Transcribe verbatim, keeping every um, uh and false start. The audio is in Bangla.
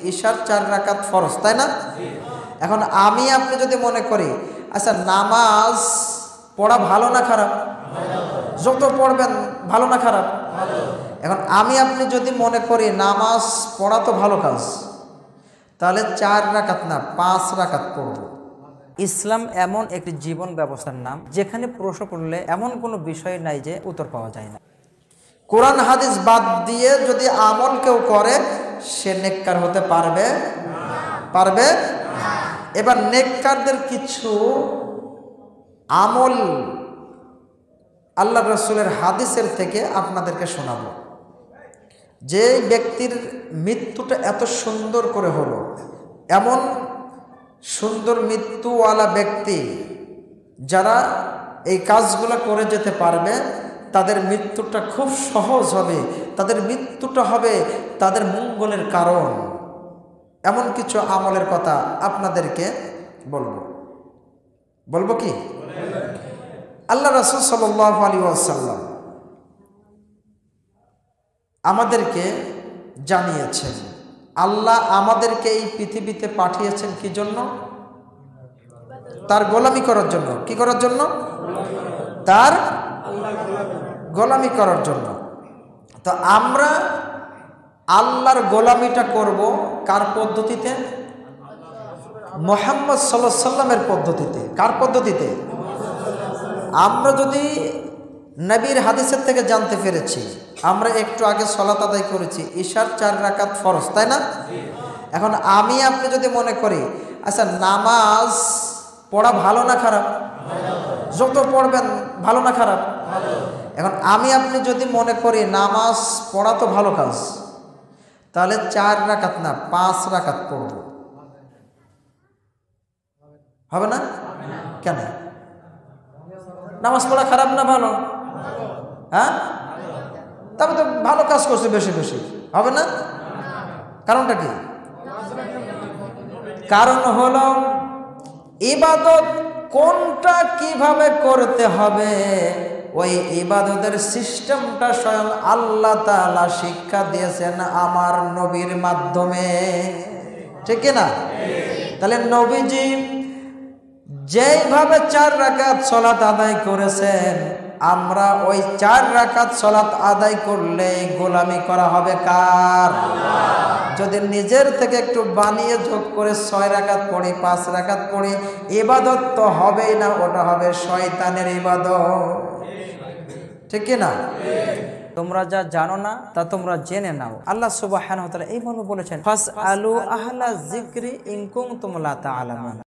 ইশার চার রাকাত ফরজ, তাই না? এখন আমি আপনি যদি মনে করি আচ্ছা নামাজ পড়া ভালো না খারাপ, যত পড়বেন ভালো না খারাপ, এখন আমি আপনি যদি মনে করি নামাজ পড়া তো ভালো কাজ, তাহলে চার রাকাত না পাঁচ রাকাত পড়ব। ইসলাম এমন একটি জীবন ব্যবস্থার নাম যেখানে প্রশ্ন করলে এমন কোনো বিষয় নাই যে উত্তর পাওয়া যায় না। কোরআন হাদিস বাদ দিয়ে যদি আমল কেউ করে সে নেককার হতে পারবে পারবে এবার নেককারদের কিছু আমল আল্লাহ রসুলের হাদিসের থেকে আপনাদেরকে শোনাবো। যে ব্যক্তির মৃত্যুটা এত সুন্দর করে হলো, এমন সুন্দর মৃত্যুওয়ালা ব্যক্তি যারা এই কাজগুলো করে যেতে পারবে তাদের মৃত্যুটা খুব সহজ হবে, তাদের মৃত্যুটা হবে তাদের মঙ্গলের কারণ। এমন কিছু আমলের কথা আপনাদেরকে বলবো বলবো কি আল্লাহ রাসূল সাল্লাল্লাহু আলাইহি ওয়াসাল্লাম আমাদেরকে জানিয়েছেন, আল্লাহ আমাদেরকে এই পৃথিবীতে পাঠিয়েছেন কি জন্য? তার গোলামি করার জন্য। কি করার জন্য? তার গোলামি করার জন্য। তো আমরা আল্লাহর গোলামিটা করব কার পদ্ধতিতে? মুহাম্মদ সাল্লাল্লাহু আলাইহি সাল্লামের পদ্ধতিতে। কার পদ্ধতিতে? আমরা যদি নবীর হাদিসের থেকে জানতে পেরেছি, আমরা একটু আগে সালাত আদায় করেছি, ইশার চার রাকাত ফরজ, তাই না? এখন আমি আপনি যদি মনে করি আচ্ছা নামাজ পড়া ভালো না খারাপ, যত পড়বেন ভালো না খারাপ, এখন আমি আপনি যদি মনে করি নামাজ পড়া তো ভালো কাজ, তাহলে চার রাকাত না পাঁচ রাকাত পড়ব। হবে না? কেন? নামাজ পড়া খারাপ না ভালো? হ্যাঁ, তবে তো ভালো কাজ করছে বেশি বেশি, হবে না? কারণটা কি? কারণ হলো ইবাদত কোনটা কিভাবে করতে হবে ওই ইবাদতের সিস্টেমটা স্বয়ং আল্লাহ তাআলা শিক্ষা দিয়েছেন আমার নবীর মাধ্যমে, ঠিক না? তাহলে নবীজি যেইভাবে চার রাকাত সালাত আদায় করেছেন, আমরা ওই চার রাকাত সালাত আদায় করলে গোলামি করা হবে কার? যদি নিজের থেকে একটু বানিয়ে যোগ করে ছয় রাকাত পড়ি, পাঁচ রাকাত পড়ি, ইবাদত তো হবেই না, ওটা হবে শয়তানের ইবাদত, ঠিক না? তোমরা যা জানো না তা তোমরা জেনে নাও। আল্লাহ সুবহানাহু ওয়া তাআলা এইভাবে বলেছেন, ফাসআলু আহলা যিকরি ইন কুনতুম লা তা'লামুন।